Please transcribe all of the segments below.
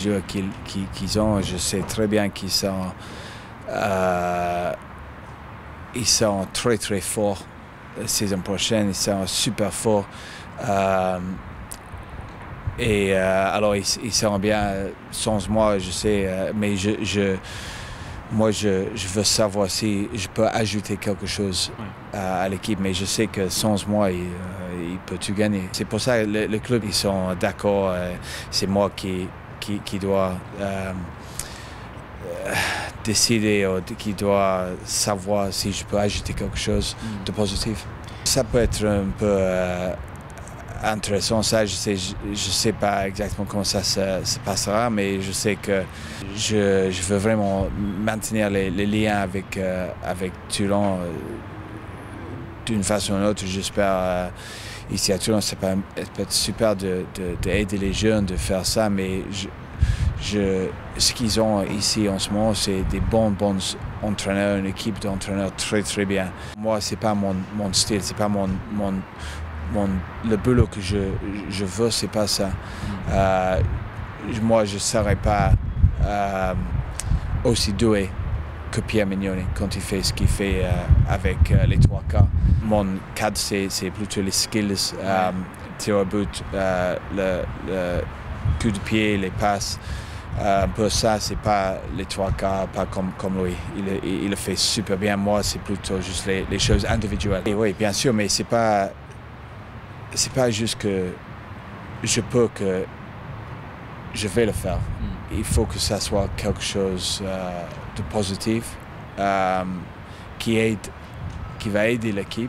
joueurs qu'ils ont. Je sais très bien qu'ils sont très très forts la saison prochaine. Ils sont super forts. Alors ils seront bien sans moi, je sais, mais moi je veux savoir si je peux ajouter quelque chose à l'équipe, mais je sais que sans moi il peut tout gagner. C'est pour ça que le club ils sont d'accord. C'est moi qui doit décider, qui doit savoir si je peux ajouter quelque chose de positif. Ça peut être un peu intéressant, ça, je sais pas exactement comment ça se passera, mais je sais que je veux vraiment maintenir les liens avec Toulon d'une façon ou d'une autre. J'espère ici à Toulon, ça peut être super d'aider les jeunes de faire ça, mais ce qu'ils ont ici en ce moment, c'est des bons entraîneurs, une équipe d'entraîneurs très très bien. Moi, c'est pas mon style, c'est pas le boulot que je veux, c'est pas ça. Moi, je ne serais pas aussi doué que Pierre Mignoni quand il fait ce qu'il fait avec les 3K. Mon cadre, c'est plutôt les skills, tir au but, le coup de pied, les passes. Un peu ça, c'est pas les 3K, pas comme lui. Il le fait super bien. Moi, c'est plutôt juste les choses individuelles. Et oui, bien sûr, mais c'est pas juste que je peux, que je vais le faire. Il faut que ça soit quelque chose de positif qui va aider l'équipe.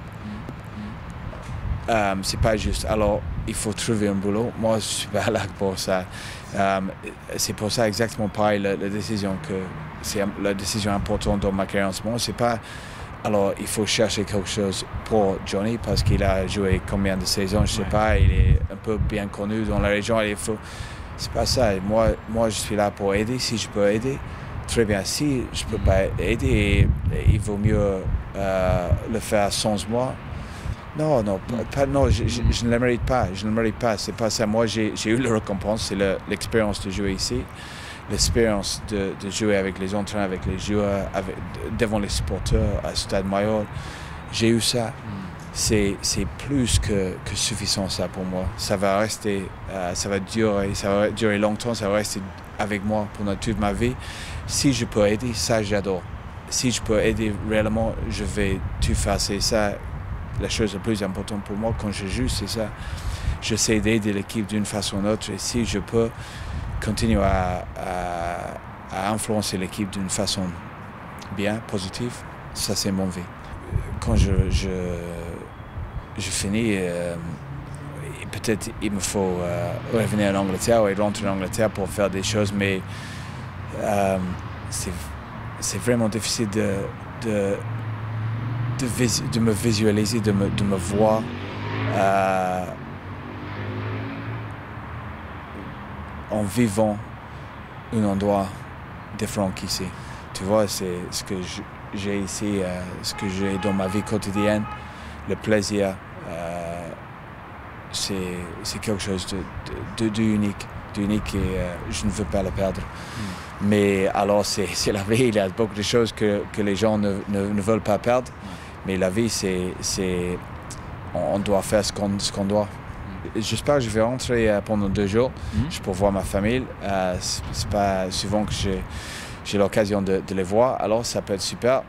C'est pas juste. Alors, il faut trouver un boulot. Moi, je suis pas là pour ça. C'est pour ça exactement pareil la décision c'est la décision importante dans ma carrière en ce moment. C'est pas. Alors, il faut chercher quelque chose pour Johnny parce qu'il a joué combien de saisons, je sais pas. Il est un peu bien connu dans la région. C'est pas ça. Moi, je suis là pour aider. Si je peux aider, très bien. Si je peux pas aider, il vaut mieux le faire sans moi. Non, je ne le mérite pas. Je ne le mérite pas. C'est pas ça. Moi, j'ai eu la récompense. C'est l'expérience de jouer ici. L'expérience de jouer avec les entraîneurs, avec les joueurs, devant les supporters à Stade Maillot. J'ai eu ça. C'est plus que suffisant ça pour moi. Ça va rester, ça va durer longtemps, ça va rester avec moi pendant toute ma vie. Si je peux aider, ça j'adore. Si je peux aider réellement, je vais tout faire. C'est ça la chose la plus importante pour moi quand je joue, c'est ça. J'essaie d'aider l'équipe d'une façon ou d'une autre et si je peux continuer à influencer l'équipe d'une façon bien, positive, ça c'est mon vie. Quand je finis, peut-être il me faut revenir en Angleterre et rentrer en Angleterre pour faire des choses, mais c'est vraiment difficile de me visualiser, de me voir en vivant un endroit différent qu'ici. Tu vois, c'est ce que j'ai ici, ce que j'ai dans ma vie quotidienne, le plaisir, c'est quelque chose d'unique et je ne veux pas le perdre. Mais alors, c'est la vie, il y a beaucoup de choses que les gens ne veulent pas perdre, mais la vie, on doit faire ce qu'on doit. J'espère que je vais rentrer pendant 2 jours pour voir ma famille. C'est pas souvent que j'ai l'occasion de les voir, alors ça peut être super.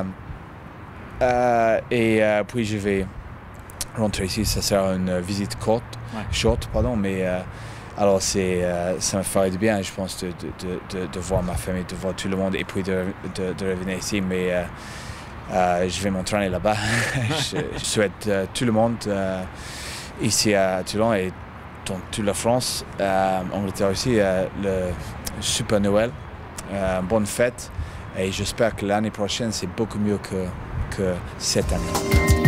Puis je vais rentrer ici, ça sera une visite short, mais alors ça me ferait du bien, je pense, de voir ma famille, de voir tout le monde et puis de revenir ici. Mais je vais m'entraîner là-bas. je souhaite tout le monde ici à Toulon et dans toute la France, Angleterre aussi, le super Noël, bonne fête et j'espère que l'année prochaine c'est beaucoup mieux que cette année.